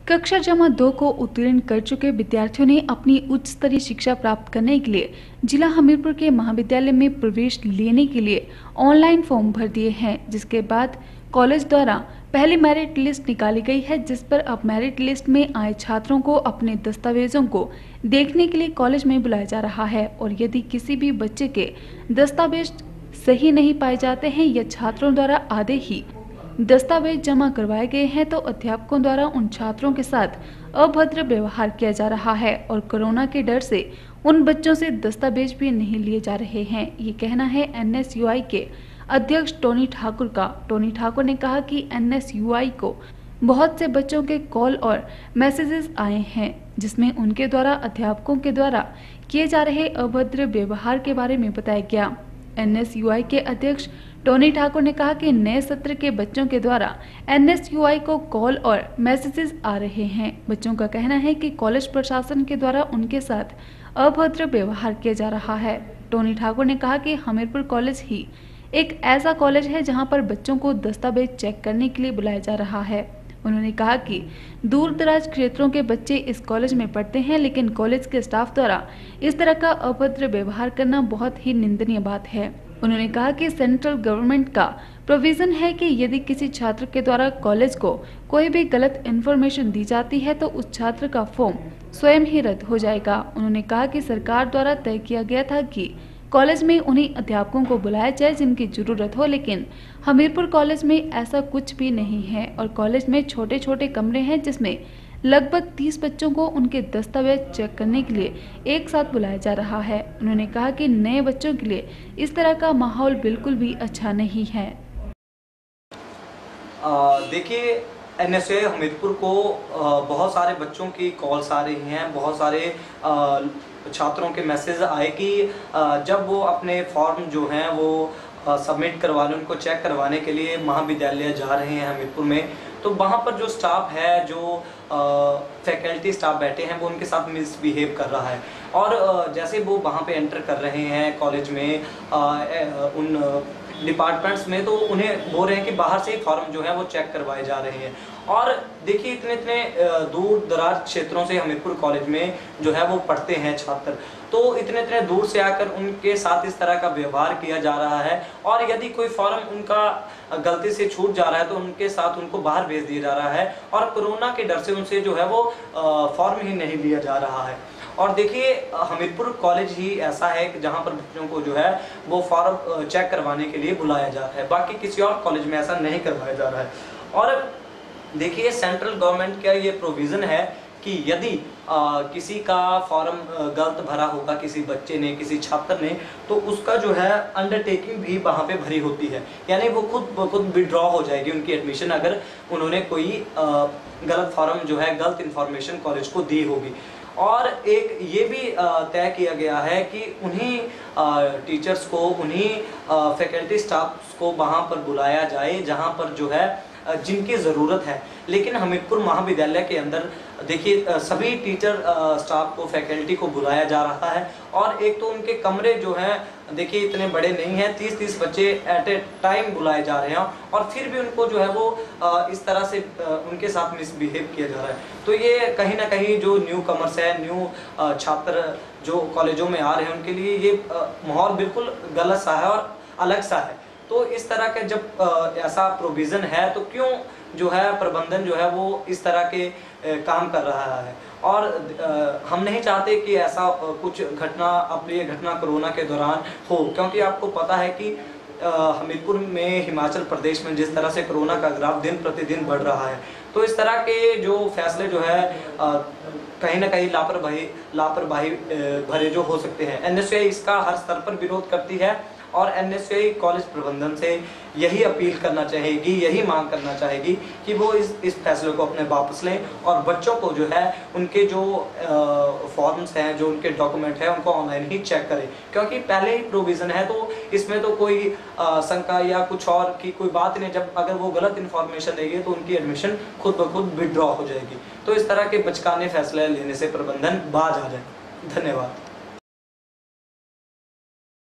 कक्षा जमा 2 को उत्तीर्ण कर चुके विद्यार्थियों ने अपनी उच्च स्तरीय शिक्षा प्राप्त करने के लिए जिला हमीरपुर के महाविद्यालय में प्रवेश लेने के लिए ऑनलाइन फॉर्म भर दिए हैं, जिसके बाद कॉलेज द्वारा पहली मेरिट लिस्ट निकाली गई है, जिस पर अब मेरिट लिस्ट में आए छात्रों को अपने दस्तावेजों को देखने के लिए कॉलेज में बुलाया जा रहा है। और यदि किसी भी बच्चे के दस्तावेज सही नहीं पाए जाते हैं या छात्रों द्वारा आधे ही दस्तावेज जमा करवाए गए हैं तो अध्यापकों द्वारा उन छात्रों के साथ अभद्र व्यवहार किया जा रहा है और कोरोना के डर से उन बच्चों से दस्तावेज भी नहीं लिए जा रहे हैं। ये कहना है NSUI के अध्यक्ष टोनी ठाकुर का। टोनी ठाकुर ने कहा कि NSUI को बहुत से बच्चों के कॉल और मैसेजेस आए हैं, जिसमें उनके द्वारा अध्यापकों के द्वारा किए जा रहे अभद्र व्यवहार के बारे में बताया गया। NSUI के अध्यक्ष टोनी ठाकुर ने कहा कि नए सत्र के बच्चों के द्वारा NSUI को कॉल और मैसेजेस आ रहे हैं। बच्चों का कहना है कि कॉलेज प्रशासन के द्वारा उनके साथ अभद्र व्यवहार किया जा रहा है। टोनी ठाकुर ने कहा कि हमीरपुर कॉलेज ही एक ऐसा कॉलेज है जहां पर बच्चों को दस्तावेज चेक करने के लिए बुलाया जा रहा है। उन्होंने कहा कि दूर दराज क्षेत्रों के बच्चे इस कॉलेज में पढ़ते हैं, लेकिन कॉलेज के स्टाफ द्वारा इस तरह का अभद्र व्यवहार करना बहुत ही निंदनीय बात है। उन्होंने कहा कि सेंट्रल गवर्नमेंट का प्रोविजन है कि यदि किसी छात्र के द्वारा कॉलेज को कोई भी गलत इन्फॉर्मेशन दी जाती है तो उस छात्र का फॉर्म स्वयं ही रद्द हो जाएगा। उन्होंने कहा कि सरकार द्वारा तय किया गया था कि कॉलेज में उन्हीं अध्यापकों को बुलाया जाए जिनकी जरूरत हो, लेकिन हमीरपुर कॉलेज में ऐसा कुछ भी नहीं है और कॉलेज में छोटे छोटे कमरे हैं जिसमें लगभग 30 बच्चों को उनके दस्तावेज चेक करने के लिए एक साथ बुलाया जा रहा है। उन्होंने कहा कि नए बच्चों के लिए इस तरह का माहौल बिल्कुल भी अच्छा नहीं है। देखिए, NSUI हमीरपुर को बहुत सारे बच्चों की कॉल्स आ रही हैं, बहुत सारे छात्रों के मैसेज आए कि जब वो अपने फॉर्म जो हैं वो सबमिट करवाने, उनको चेक करवाने के लिए महाविद्यालय जा रहे हैं हमीरपुर में, तो वहाँ पर जो स्टाफ है, जो फैकल्टी स्टाफ बैठे हैं, वो उनके साथ मिसबिहेव कर रहा है। और जैसे वो वहाँ पे एंटर कर रहे हैं कॉलेज में, उन डिपार्टमेंट्स में, तो उन्हें बोल रहे हैं कि बाहर से ही फॉर्म जो है वो चेक करवाए जा रहे हैं। और देखिए, इतने दूर दराज क्षेत्रों से हमीरपुर कॉलेज में जो है वो पढ़ते हैं छात्र, तो इतने दूर से आकर उनके साथ इस तरह का व्यवहार किया जा रहा है। और यदि कोई फॉर्म उनका गलती से छूट जा रहा है तो उनके साथ उनको बाहर भेज दिया जा रहा है और कोरोना के डर से उनसे जो है वो फॉर्म ही नहीं लिया जा रहा है। और देखिए, हमीरपुर कॉलेज ही ऐसा है कि जहाँ पर बच्चों को जो है वो फॉर्म चेक करवाने के लिए बुलाया जा रहा है, बाकी किसी और कॉलेज में ऐसा नहीं करवाया जा रहा है। और देखिए, सेंट्रल गवर्नमेंट का ये प्रोविज़न है कि यदि किसी का फॉर्म गलत भरा होगा, किसी बच्चे ने, किसी छात्र ने, तो उसका जो है अंडरटेकिंग भी वहाँ पे भरी होती है, यानी वो खुद विड्रॉ हो जाएगी उनकी एडमिशन अगर उन्होंने कोई गलत फॉर्म जो है, गलत इन्फॉर्मेशन कॉलेज को दी होगी। और एक ये भी तय किया गया है कि उन्हीं टीचर्स को, उन्हीं फैकल्टी स्टाफ्स को वहाँ पर बुलाया जाए जहाँ पर जो है जिनकी ज़रूरत है। लेकिन हमीरपुर महाविद्यालय के अंदर देखिए, सभी टीचर स्टाफ को, फैकल्टी को बुलाया जा रहा है। और एक तो उनके कमरे जो हैं देखिए इतने बड़े नहीं हैं, 30 बच्चे एट ए टाइम बुलाए जा रहे हैं और फिर भी उनको जो है वो इस तरह से उनके साथ मिसबिहेव किया जा रहा है। तो ये कहीं ना कहीं जो न्यू कमर्स है, न्यू छात्र जो कॉलेजों में आ रहे हैं, उनके लिए ये माहौल बिल्कुल गलत सा है और अलग सा है। तो इस तरह के जब ऐसा प्रोविज़न है तो क्यों जो है प्रबंधन जो है वो इस तरह के काम कर रहा है। और हम नहीं चाहते कि ऐसा कुछ घटना, अप्रिय घटना कोरोना के दौरान हो, क्योंकि आपको पता है कि हमीरपुर में, हिमाचल प्रदेश में जिस तरह से कोरोना का ग्राफ दिन प्रतिदिन बढ़ रहा है, तो इस तरह के जो फैसले जो है कहीं ना कहीं लापरवाही भरे जो हो सकते हैं। NSUI इसका हर स्तर पर विरोध करती है और NSUI कॉलेज प्रबंधन से यही अपील करना चाहेगी, यही मांग करना चाहेगी कि वो इस फैसले को अपने वापस लें और बच्चों को जो है उनके जो फॉर्म्स हैं, जो उनके डॉक्यूमेंट हैं, उनको ऑनलाइन ही चेक करें, क्योंकि पहले ही प्रोविज़न है। तो इसमें तो कोई शंका या कुछ और की कोई बात नहीं। जब अगर वो गलत इन्फॉर्मेशन देंगे तो उनकी एडमिशन खुद ब खुद विड्रॉ हो जाएगी। तो इस तरह के बचकाने फैसले लेने से प्रबंधन बाज आ जाए। धन्यवाद।